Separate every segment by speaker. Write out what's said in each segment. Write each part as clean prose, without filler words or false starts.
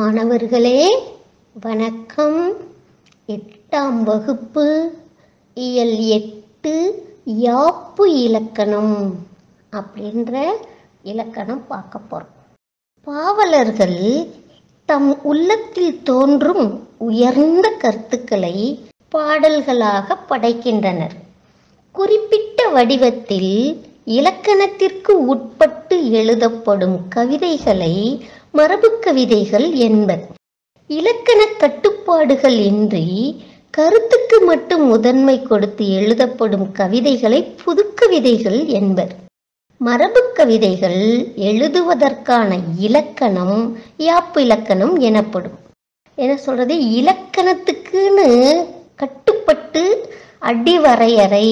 Speaker 1: மாணவர்களே வணக்கம். 8ஆம் வகுப்பு இயல் 8 யாப்பு இலக்கணம் அப்படின்ற இலக்கணம் பார்க்க போறோம். பாவலர்கள் தம் உள்ளத்தில் தோன்றும் உயர்ந்த கருத்துக்களை பாடல்களாக படைக்கின்றனர். குறிப்பிட்ட வடிவத்தில் இலக்கணத்திற்கு உட்பட்டு எழுதப்படும் கவிதைகளை மரபு கவிதைகள் என்பர். இலக்கண கட்டுப்பாடுகள் இன்றி கருத்துக்கு மட்டும் முதன்மை கொடுத்து எழுதப்படும் கவிதைகளை புதுக்கவிதைகள் என்பர். மரபு கவிதைகள் எழுதுவதற்கான இலக்கணம் யாப்பு இலக்கணம் எனப்படும். என்ன சொல்றது, இலக்கணத்துக்குன்னு கட்டுப்பட்டு அடிவரையறை,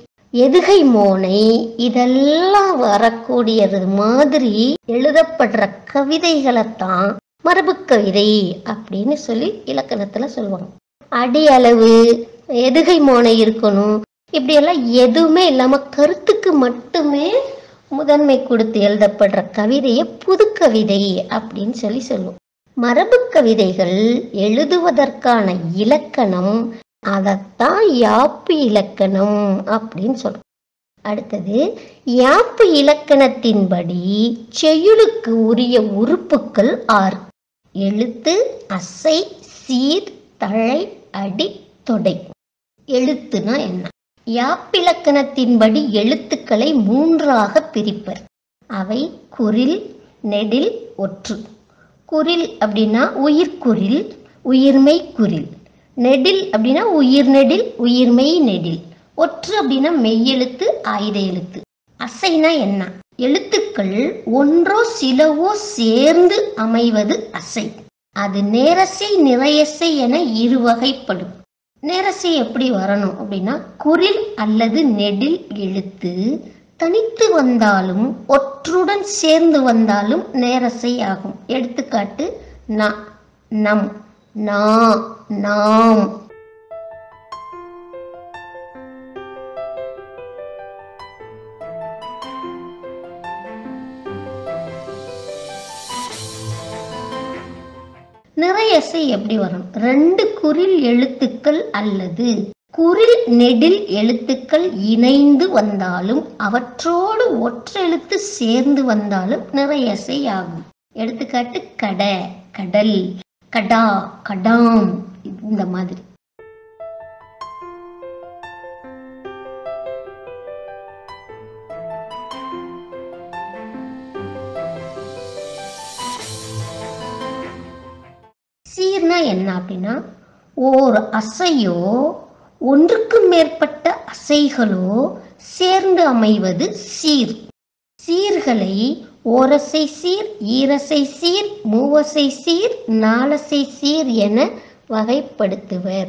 Speaker 1: எதுகை மோனை இதெல்லாம் வரக்கூடியது மாதிரி எழுதப்படுற கவிதைகளைத்தான் மரபு கவிதை அப்படின்னு சொல்லி இலக்கணத்துல சொல்லுவாங்க. அடி அளவு, எதுகை மோனை இருக்கணும், இப்படியெல்லாம் எதுவுமே இல்லாம கருத்துக்கு மட்டுமே முதன்மை கொடுத்து எழுதப்படுற கவிதையை புது கவிதை அப்படின்னு சொல்லி சொல்லுவோம். மரபு கவிதைகள் எழுதுவதற்கான இலக்கணம் அதத்தான் யாப்பு இலக்கணம் அப்படின்னு சொல்றோம். அடுத்தது, யாப்பு இலக்கணத்தின்படி செய்யுளுக்கு உரிய உறுப்புக்கள் 6: எழுத்து, அசை, சீர், தழை, அடி, தொடை. எழுத்துனா என்ன? யாப்பிலக்கணத்தின்படி எழுத்துக்களை 3ஆக பிரிப்பர். அவை குறில், நெடில், ஒற்று. குறில் அப்படின்னா உயிர்குறில், உயிர்மெய் குறில். நெடில் அப்படின்னா உயிர் நெடில், உயிர்மெய் நெடில். ஒற்று அப்படின்னா மெய்யெழுத்து, ஆயுத எழுத்து. அசைனா என்ன? எழுத்துக்கள் ஒன்றோ சிலவோ சேர்ந்து அமைவது அசை. அது நேரசை, நிறையசை என இருவகைப்படும். நேரசை எப்படி வரணும் அப்படின்னா, குறில் அல்லது நெடில் எழுத்து தனித்து வந்தாலும் ஒற்றுடன் சேர்ந்து வந்தாலும் நேரசை ஆகும். எடுத்துக்காட்டு ந, நம், நா, நாம். நிறையசை எப்படி வரும்? 2 குறில் எழுத்துக்கள் அல்லது குறில் நெடில் எழுத்துக்கள் இணைந்து வந்தாலும் அவற்றோடு ஒற்றெழுத்து சேர்ந்து வந்தாலும் நிறையசை ஆகும். எடுத்துக்காட்டு கட, கடல், கடா, கடாம், இந்த மாதிரி. சீர்னா என்ன அப்படின்னா, ஓர் அசையோ ஒன்றுக்கு மேற்பட்ட அசைகளோ சேர்ந்து அமைவது சீர். சீர்களை ஓரசை சீர், ஈரசை சீர், மூவசை சீர், நாலசை சீர் என வகைப்படுத்துவர்.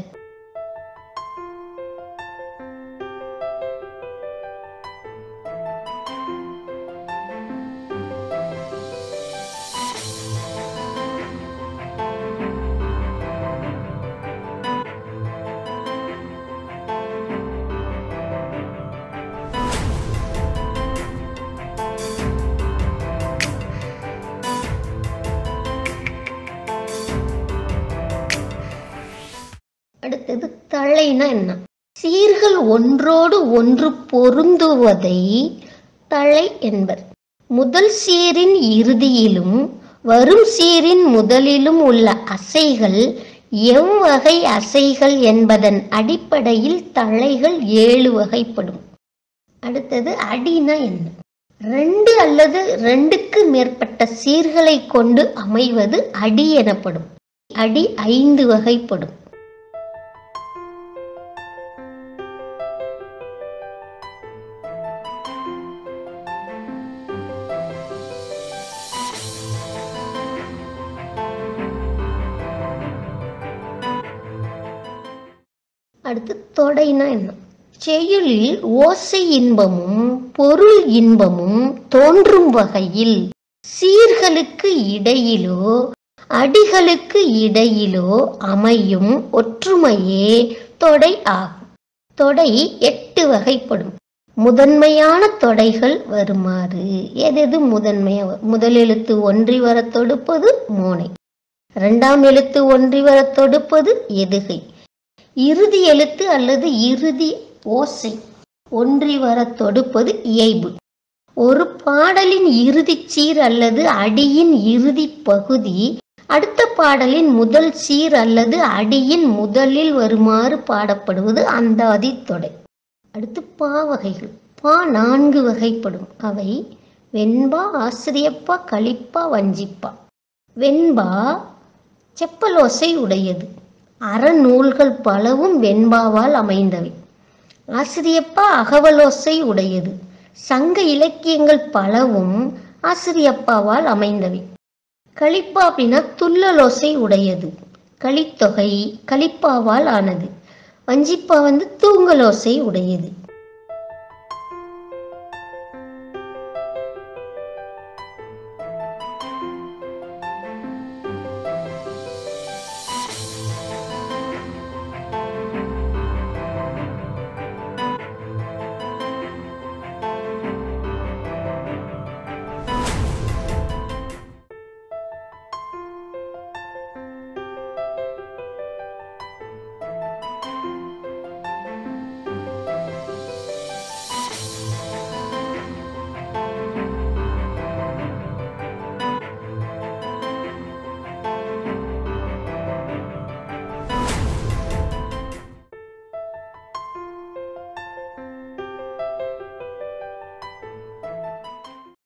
Speaker 1: அடுத்தது, தழைனா என்ன? சீர்கள் ஒன்றோடு ஒன்று பொருந்துவதை தழை என்பர். முதல் சீரின் இறுதியிலும் வரும் சீரின் முதலிலும் உள்ள அசைகள் எவ்வகை அசைகள் என்பதன் அடிப்படையில் தழைகள் 7 வகைப்படும். அடுத்தது, அடினா என்ன? 2 அல்லது 2க்கு மேற்பட்ட சீர்களை கொண்டு அமைவது அடி எனப்படும். அடி 5 வகைப்படும். அடுத்து, தொடைனா என்ன? செய்யுளில் ஓசை இன்பமும் பொருள் இன்பமும் தோன்றும் வகையில் சீர்களுக்கு இடையிலோ அடிகளுக்கு இடையிலோ அமையும் ஒற்றுமையே தொடை ஆகும். தொடை 8 வகைப்படும். முதன்மையான தொடைகள் வருமாறு. எது முதன்மையா? முதலெழுத்து ஒன்றி வர தொடுப்பது மோனை. இரண்டாம் எழுத்து ஒன்றி வர தொடுப்பது எதுகை. இறுதி எழுத்து அல்லது இறுதி ஓசை ஒன்றி வர தொடுப்பது இயைபு. ஒரு பாடலின் இறுதிச் சீர் அல்லது அடியின் இறுதி பகுதி அடுத்த பாடலின் முதல் சீர் அல்லது அடியின் முதலில் வருமாறு பாடப்படுவது அந்தாதி தொடை. அடுத்து பா வகைகள். பா 4 வகைப்படும். அவை வெண்பா, ஆசிரியப்பா, களிப்பா, வஞ்சிப்பா. வெண்பா செப்பலோசை உடையது. அறநூல்கள் பலவும் வெண்பாவால் அமைந்தவை. ஆசிரியப்பா அகவலோசை உடையது. சங்க இலக்கியங்கள் பலவும் ஆசிரியப்பாவால் அமைந்தவை. களிப்பா அப்படின்னா துள்ளலோசை உடையது. களித்தொகை களிப்பாவால் ஆனது. வஞ்சிப்பா தூங்கலோசை உடையது.